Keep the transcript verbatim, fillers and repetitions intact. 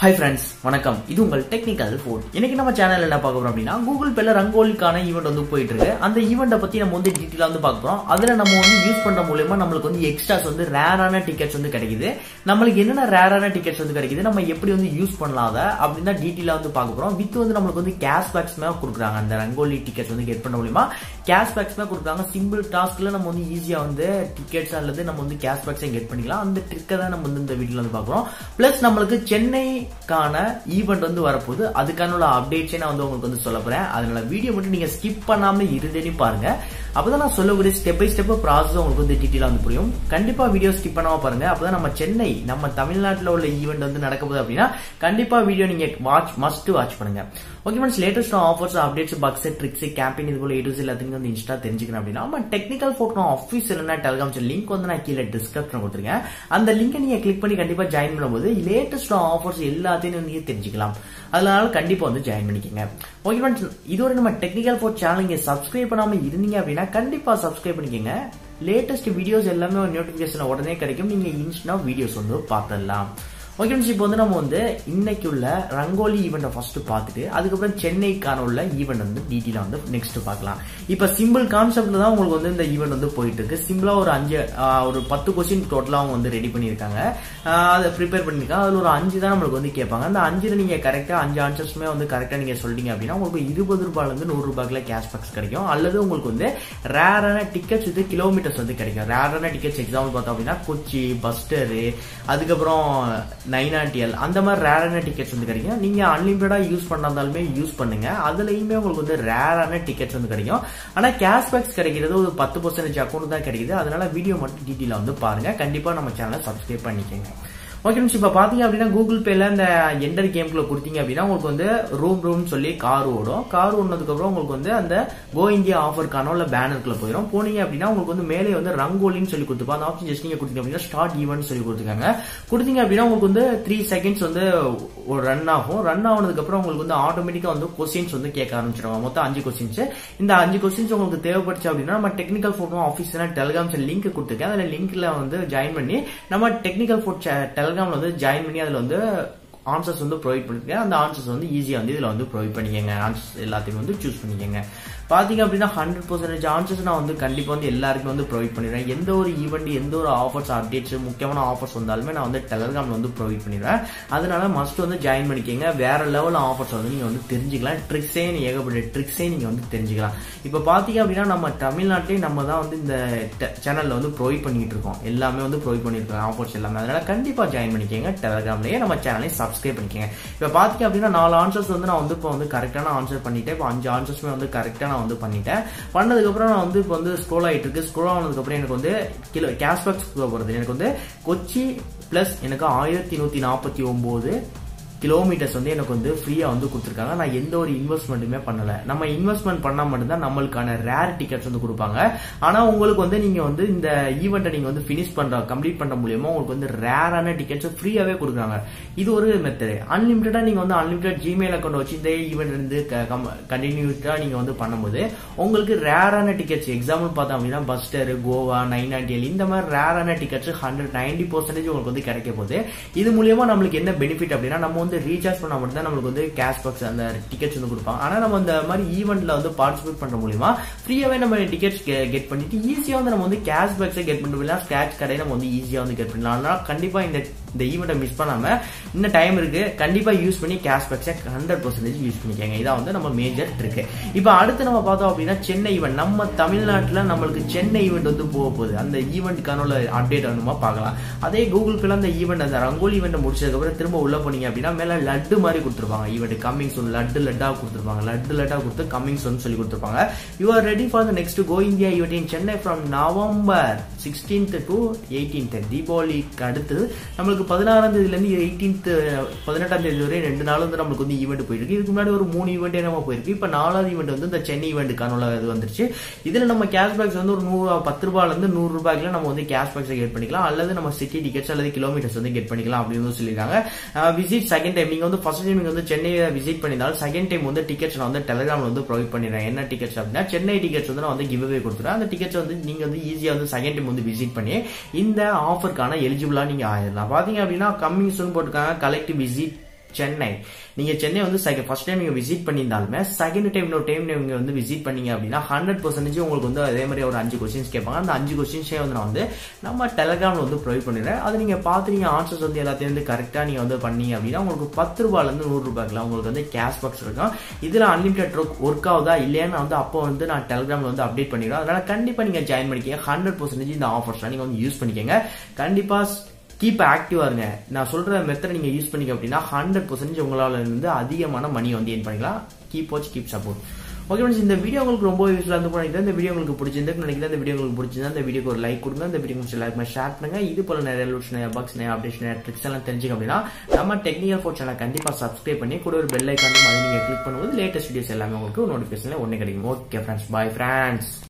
Hi friends, வணக்கம். இது உங்கள் டெக்னிக்கல் ஃபோர்ட். இன்னைக்கு நம்ம சேனல்ல என்ன பார்க்க போறோம் அப்படினா Google Payல ரங்கோலிக்கான ஈவென்ட் வந்து போயிட்டு இருக்கு. அந்த ஈவென்ட்ட பத்தி நம்ம வந்து டீடைலா வந்து பார்க்க போறோம். அதுல நம்ம வந்து யூஸ் பண்ற மூலமா நமக்கு வந்து எக்ஸ்ட்ராஸ் வந்து ரேரான டிக்கெட்ஸ் வந்து கிடைக்குது. நமக்கு என்னென்ன ரேரான டிக்கெட்ஸ் வந்து கிடைக்குது, நம்ம எப்படி வந்து யூஸ் பண்ணலாம் அத அப்படினா டீடைலா வந்து பார்க்க போறோம். வித் வந்து நமக்கு வந்து கேஷ்பேக்ஸ்மே கொடுக்குறாங்க. அந்த ரங்கோலி டிக்கெட்ஸ் வந்து கெட் பண்ண மூலமா கேஷ்பேக்ஸ்மே கொடுக்குறாங்க. சிம்பிள் டாஸ்க்ல நம்ம வந்து ஈஸியா வந்து டிக்கெட்ஸ் அல்லது நம்ம வந்து கேஷ்பேக்ஸை கெட் பண்ணிக்கலாம். அந்த ட்ரிக்கை தான் நம்ம வந்து இந்த வீடியோல வந்து பார்க்கறோம். பிளஸ் நமக்கு சென்னை கான ஈவென்ட் வந்து வரப்போகுது. அதுக்கான அப்டேட்ஸே நான் வந்து உங்களுக்கு வந்து சொல்ல போறேன். அதனால வீடியோ மட்டும் நீங்க ஸ்கிப் பண்ணாம இருந்தேன்னு பாருங்க. அப்பதான் நான் சொல்லக்கூடிய ஸ்டெப் பை ஸ்டெப் ப்ராசஸ் உங்களுக்கு வந்து டீடைலா வந்து புரியும். கண்டிப்பா வீடியோ ஸ்கிப் பண்ணாம பாருங்க. அப்பதான் நம்ம சென்னை நம்ம தமிழ்நாட்டில் உள்ள ஈவென்ட் வந்து நடக்க போகுது அப்படின்னா கண்டிப்பா வீடியோ நீங்க வாட்ச் மஸ்ட் வாட்ச் பண்ணுங்க. Okay friends, latest offers, updates, bugs, tricks, campaign இது போல ஏ எல்லாத்தையும் வந்து இன்ஸ்டா தெரிஞ்சுக்கணும் அப்படின்னா நம்ம technical photo official Telegram link வந்து நான் கீழே டிஸ்கிரிப்ஷன் கொடுத்துருக்கேன். அந்த லிங்கை நீங்க கிளிக் பண்ணி கண்டிப்பா ஜாயின் பண்ணும்போது லேட்டஸ்ட் ஆஃபர்ஸ் எல்லாத்தையும் நீங்க தெரிஞ்சுக்கலாம். அதனால கண்டிப்பா வந்து ஜாயின் பண்ணிக்கங்க. ஓகே ஃப்ரெண்ட்ஸ், இதுவரை நம்ம டெக்னிக்கல் ஃபோர்ட் சேனல் நீங்க சப்ஸ்கிரைப் பண்ணாம இருந்தீங்க அப்படின்னா கண்டிப்பா சப்ஸ்கிரைப் பண்ணிக்கங்க. லேட்டஸ்ட் வீடியோஸ் எல்லாமே நோட்டிபிகேஷன் உடனே கிடைக்கும். நீங்க இன்ஸ்டா வீடியோஸ் வந்து பார்த்துடலாம். ஓகே ஃப்ரெண்ட்ஸ், இப்போ வந்து நம்ம வந்து இன்னைக்கு உள்ள ரங்கோலி ஈவெண்ட்டை ஃபர்ஸ்ட் பார்த்துட்டு அதுக்கப்புறம் சென்னைக்கான உள்ள ஈவெண்ட் வந்து டீட்டெயிலாக வந்து நெக்ஸ்ட் பார்க்கலாம். இப்போ சிம்பிள் கான்செப்ட்ல தான் உங்களுக்கு வந்து இந்த ஈவெண்ட் வந்து போயிட்டு இருக்கு. சிம்பிளா ஒரு அஞ்சு ஒரு பத்து கொஸ்டின் டோட்டலா அவங்க வந்து ரெடி பண்ணியிருக்காங்க. அதை ப்ரிப்பேர் பண்ணிருக்காங்க. அதுல ஒரு அஞ்சு தான் நம்மளுக்கு வந்து கேட்பாங்க. அந்த அஞ்சுல நீங்க கரெக்டா அஞ்சு ஆன்சர்ஸுமே வந்து கரெக்டா நீங்க சொல்லிட்டீங்க அப்படின்னா உங்களுக்கு இருபது ரூபாயில இருந்து நூறு ரூபாய்க்குள்ள கேஷ்பேக்ஸ் கிடைக்கும். அல்லது உங்களுக்கு வந்து ரேரான டிக்கெட்ஸ் வந்து கிலோமீட்டர்ஸ் வந்து கிடைக்கும். ரேரான டிக்கெட்ஸ் எக்ஸாம்பிள் பார்த்தோம் அப்படின்னா கொச்சி, பஸ்டரு, அதுக்கப்புறம் நைனாட்டியல் அந்த மாதிரி ரேரான டிக்கெட்ஸ் வந்து கிடைக்கும். நீங்க அன்லிமிட்டடா யூஸ் பண்ணாதாலுமே யூஸ் பண்ணுங்க. அதுலயுமே உங்களுக்கு வந்து ரேரான டிக்கெட்ஸ் வந்து கிடைக்கும். ஆனா கேஷ்பேக்ஸ் கிடைக்கிறது ஒரு பத்து பர்சன்டேஜ் அக்கௌண்ட் தான் கிடைக்குது. அதனால வீடியோ மட்டும் டீட்டெயிலா வந்து பாருங்க. கண்டிப்பா நம்ம சேனலை சப்ஸ்கிரைப் பண்ணிக்கோங்க. ஓகே ஃப்ரெண்ட்ஸ், இப்போ பாத்தீங்க அப்படின்னா கூகுள் பேல இந்த என்டர் கேம்குள்ள கொடுத்தீங்க அப்படின்னா உங்களுக்கு வந்து ரூம் ரூம் சொல்லி கார் ஓடும். கார் ஓடுனதுக்கு அப்புறம் உங்களுக்கு வந்து அந்த கோ இந்தியா ஆஃபருக்கான உள்ள பேனருக்குள்ள போயிடும். போனீங்க அப்படின்னா உங்களுக்கு வந்து மேலே வந்து ரங்கோலின்னு சொல்லி கொடுத்துப்பா. அந்த ஆப்ஷன் ஜஸ்ட் நீங்க கொடுத்தீங்க அப்படின்னா ஸ்டார்ட் ஈவென்ட் சொல்லி கொடுத்துருக்காங்க. கொடுத்தீங்க அப்படின்னா உங்களுக்கு வந்து த்ரீ செகண்ட்ஸ் வந்து ஒரு ரன் ஆகும். ரன் ஆனதுக்கு அப்புறம் உங்களுக்கு வந்து ஆட்டோமேட்டிக்கா வந்து கொஸ்டின்ஸ் வந்து கேட்க ஆரம்பிச்சிருவாங்க. மொத்தம் அஞ்சு கொஸ்டின்ஸ். இந்த அஞ்சு கொஸ்டின்ஸ் உங்களுக்கு தேவைப்படுச்சு அப்படின்னா நம்ம டெக்னிக்கல் ஃபோட்டோ ஆஃபீஸ்ல டெலிகிராம் லிங்க் கொடுத்துருக்கேன். அதுல லிங்க்ல வந்து ஜாயின் பண்ணி நம்ம டெக்னிக்கல் ஃபோட்டோ டெலிகிராம்ல வந்து ஜாயின் பண்ணி அதுல வந்து ஆன்சர்ஸ் வந்து ப்ரொவைட் பண்ணிருக்கேன். அந்த ஆன்சர்ஸ் வந்து ஈஸியா வந்து இதுல வந்து ப்ரொவைட் பண்ணிக்கங்க. ஆன்சர்ஸ் எல்லாத்தையும் வந்து சூஸ் பண்ணிக்கங்க. பாத்தீங்க அப்படின்னா ஹண்ட்ரட் பர்சன்டேஜ் ஆன்சர்ஸ் நான் வந்து கண்டிப்பா வந்து எல்லாருக்கும் வந்து ப்ரொவைட் பண்ணிடுறேன். எந்த ஒரு ஈவெண்ட், எந்த ஒரு ஆஃபர்ஸ், அப்டேட்ஸ், முக்கியமான ஆஃபர்ஸ் வந்தாலுமே நான் வந்து டெலிகிராம்ல வந்து ப்ரொவைட் பண்ணிடுறேன். அதனால மஸ்ட் வந்து ஜாயின் பண்ணிக்கங்க. வேற லெவல் ஆஃபர்ஸ் வந்து நீங்க வந்து தெரிஞ்சுக்கலாம். ட்ரிக்ஸே ஏகப்பட்ட ட்ரிக்ஸே நீங்க வந்து தெரிஞ்சுக்கலாம். இப்ப பாத்தீங்க அப்படின்னா நம்ம தமிழ்நாட்டிலே நம்ம தான் வந்து இந்த சேனல்ல வந்து ப்ரொவைட் பண்ணிட்டு இருக்கோம். எல்லாமே வந்து ப்ரொவைட் பண்ணிருக்கோம் ஆஃபர்ஸ் எல்லாமே. அதனால கண்டிப்பா ஜாயின் பண்ணிக்கங்க. டெலிகிராம்லயே நம்ம சேனலை சப்ஸ்கிரைப் பண்ணிக்கங்க. இப்ப பாத்தீங்க அப்படின்னா நாலு ஆன்சர்ஸ் வந்து நான் வந்து இப்போ வந்து கரெக்டான ஆன்சர் பண்ணிட்டேன். இப்போ அஞ்சு ஆன்சர்ஸ்மே வந்து கரெக்டா வந்து பண்ணிட்டேன். பண்ணதுக்கு அப்புறம் நான் வந்து இப்போ வந்து ஸ்க்ரோல் ஆயிட்டு இருக்கு. ஸ்க்ரோல் ஆனதுக்கு அப்புறம் எனக்கு வந்து கிலோ கேஷ்பேக்ஸ் போறது எனக்கு வந்து கொச்சி பிளஸ் எனக்கு ஆயிரத்தி நூத்தி நாற்பத்தி ஒன்பது கிலோமீட்டர்ஸ் வந்து எனக்கு வந்து ஃப்ரீயா வந்து கொடுத்துருக்காங்க. நான் எந்த ஒரு இன்வெஸ்ட்மெண்ட்டுமே பண்ணல. நம்ம இன்வெஸ்ட்மெண்ட் பண்ணா மட்டும்தான் நம்மளுக்கான ரேர் டிக்கெட்ஸ் வந்து கொடுப்பாங்க. ஆனா உங்களுக்கு வந்து நீங்க வந்து இந்த ஈவெண்ட்டை நீங்க வந்து பினிஷ் பண்ற கம்ப்ளீட் பண்ண மூலியமா உங்களுக்கு வந்து ரேரான டிக்கெட்ஸ் ஃப்ரீயாவே கொடுக்குறாங்க. இது ஒரு மெத்தட். அன்லிமிட்டடா நீங்க வந்து அன்லிமிட்டட் ஜிமெயில் அக்கௌண்ட் வச்சு இந்த ஈவெண்ட் இருந்து கண்டினியூட்டா நீங்க வந்து பண்ணும்போது உங்களுக்கு ரேரான டிக்கெட்ஸ் எக்ஸாம்பிள் பார்த்தோம் அப்படின்னா பஸ்டர், கோவா, நைனாட்டியல் இந்த மாதிரி ரேரான டிக்கெட்ஸ் ஹண்ட்ரட் நைன்டி பர்சன்டேஜ் உங்களுக்கு வந்து கிடைக்க போகுது. இது மூலியமா நம்மளுக்கு என்ன பெனிஃபிட் அப்படின்னா நம்ம ரீசார்ஜ் பண்ணா மட்டும் தான் நம்மளுக்கு வந்து கேஷ்பேக்ஸ் அந்த டிக்கெட்ஸ் வந்து கொடுப்பாங்க. ஆனா நம்ம இந்த மாதிரி ஈவெண்ட்ல வந்து பார்ட்டிசிபேட் பண்ற மூலமா ஃப்ரீயாவே நம்ம டிக்கெட்ஸ் கெட் பண்ணிட்டு ஈஸியா வந்து நம்ம வந்து கேஷ்பேக்ஸை கெட் பண்ணிட்டு ஸ்கிராட்ச் கடை நம்ம வந்து ஈஸியா வந்து கெட் பண்ணலாம். அதனால கண்டிப்பா இந்த இந்த ஈவெண்ட்டை மிஸ் பண்ணாம இன்னும் டைம் இருக்கு. கண்டிப்பா யூஸ் பண்ணி கேஷ்பேக்ஸை ஹண்ட்ரட் பர்சன்டேஜ் யூஸ் பண்ணிக்கங்க. இதான் வந்து நம்ம மேஜர் ட்ரிக். இப்ப அடுத்து நம்ம பார்த்தோம் அப்படின்னா சென்னை ஈவெண்ட். நம்ம தமிழ்நாட்டுல நம்மளுக்கு சென்னை ஈவெண்ட் வந்து போக போகுது. அந்த ஈவெண்ட்டுக்கான அப்டேட் வேணுமா பார்க்கலாம். அதே கூகுள் பேல அந்த ஈவெண்ட் அந்த ரங்கோலி ஈவெண்ட் முடிச்சதுக்கு அப்புறம் திரும்ப உள்ள போனீங்க அப்படின்னா மேல லட்டு மாதிரி கொடுத்துருப்பாங்க. ஈவெண்ட் கம்மிங் சூன் லட்டு லட்டா கொடுத்துருப்பாங்க. லட்டு லட்டா கொடுத்து கம்மிங் சூன் சொல்லி கொடுத்துருப்பாங்க. You are ready for the next go India event in Chennai from November sixteenth to eighteenth. தீபாவளிக்கு அடுத்து நம்மளுக்கு பதினாறாம் தேதியில இருந்து எயிட்டீன்த் பதினெட்டாம் தேதி வரை ரெண்டு நாள் வந்து நம்மளுக்கு வந்து ஈவெண்ட் போயிட்டு இருக்கு. இதுக்கு முன்னாடி ஒரு மூணு ஈவெண்டே நம்ம போயிருக்கு. இப்ப நாலாவது ஈவெண்ட் வந்து இந்த சென்னை ஈவெண்ட்டுக்கான இது வந்துருச்சு. இதுல நம்ம கேஷ்பேக்ஸ் வந்து ஒரு நூறு பத்து ரூபாயில இருந்து நூறு ரூபாய்க்குல நம்ம வந்து கேஷ்பேக்ஸ் கெட் பண்ணிக்கலாம். அல்லது நம்ம சிட்டி டிக்கெட்ஸ் அல்லது கிலோமீட்டர்ஸ் வந்து கெட் பண்ணிக்கலாம் அப்படின்னு சொல்லியிருக்காங்க. விசிட் செகண்ட் டைம் நீங்க வந்து ஃபர்ஸ்ட் டைம் நீங்க வந்து சென்னையை விசிட் பண்ணினாலும் செகண்ட் டைம் வந்து டிக்கெட்ஸ் நான் வந்து டெலிகிராம்ல வந்து ப்ரொவைட் பண்ணிடுறேன். என்ன டிக்கெட்ஸ் அப்படின்னா சென்னை டிக்கெட்ஸ் வந்து நான் வந்து கிவ் அவே கொடுத்துறேன். அந்த டிக்கெட்ஸ் வந்து நீங்க வந்து ஈஸியா வந்து செகண்ட் டைம் வந்து விசிட் பண்ணி இந்த ஆஃபருக்கான எலிஜிபிளா நீங்க ஆயிடலாம். பாத்தீங்க அப்படின்னா கம்மிங் சூன் போட்டுருக்காங்க. Collect visit Chennai. நீங்க சென்னை வந்து ஃபர்ஸ்ட் டைம் நீங்க விசிட் பண்ணியிருந்தாலுமே செகண்ட் டைம் இன்னொரு டைம் நீங்க வந்து விசிட் பண்ணீங்க அப்படின்னா ஹண்ட்ரட் பர்சன்டேஜ் உங்களுக்கு வந்து அதே மாதிரி ஒரு அஞ்சு கொஸ்டின்ஸ் கேட்பாங்க. அந்த அஞ்சு கொஸ்டின்ஸே வந்து நான் வந்து நம்ம டெலிகிராம்ல வந்து ப்ரொவைட் பண்ணிடுறேன். அது நீங்க பார்த்து நீங்க ஆன்சர்ஸ் வந்து எல்லாத்தையும் வந்து கரெக்டா நீங்க வந்து பண்ணீங்க அப்படின்னா உங்களுக்கு பத்து ரூபாயில இருந்து நூறு ரூபாய்க்குல உங்களுக்கு வந்து கேஷ் பாக்ஸ் இருக்கும். இதுல அன்லிமிடெட் ஒர்க் ஆகுதா இல்லையான்னு வந்து அப்போ வந்து நான் டெலிகிராம்ல வந்து அப்டேட் பண்ணிடுறேன். அதனால கண்டிப்பா நீங்க ஜாயின் பண்ணிக்கங்க. ஹண்ட்ரட் பர்சன்டேஜ் இந்த ஆஃபர்ஸ் நீங்க வந்து யூஸ் பண்ணிக்கங்க. கண்டிப்பா கீப் ஆக்டிவா இருங்க. நான் சொல்ற மெத்தட் நீங்க யூஸ் பண்ணிக்க அப்படின்னா ஹண்ட்ரட் பர்சன்டேஜ் உங்களால இருந்து அதிகமான மணி வந்து ஏர்ன் பண்ணிக்கலாம். Keep watch keep support. Okay friends, இந்த வீடியோ உங்களுக்கு ரொம்ப யூஸ்ஃபுல்லா இருந்து நினைக்கிறேன். இந்த வீடியோ உங்களுக்கு பிடிச்சிருந்தா நினைக்கிறேன். இந்த வீடியோ உங்களுக்கு பிடிச்சிருந்தா இந்த வீடியோக்கு ஒரு லைக் கொடுங்க. இந்த வீடியோ உங்களுக்கு லைக் பண்ணி ஷேர் பண்ணுங்க. இது போல நிறைய லூட்ஸ் நிறைய பாக்ஸ் நிறைய அப்டேஷன் நிறைய ட்ரிக்ஸ் எல்லாம் தெரிஞ்சுக்க அப்படின்னா நம்ம டெக்னிக்கல் ஃபோர் சேனல் கண்டிப்பா சப்ஸ்கிரைப் பண்ணி கூட ஒரு பெல் ஐக்கானும் அதை நீங்க கிளிக் பண்ணும்போது லேட்டஸ்ட் வீடியோஸ் எல்லாமே உங்களுக்கு நோட்டிபிகேஷன்ல ஒண்ணே கிடைக்கும். Okay friends, bye friends.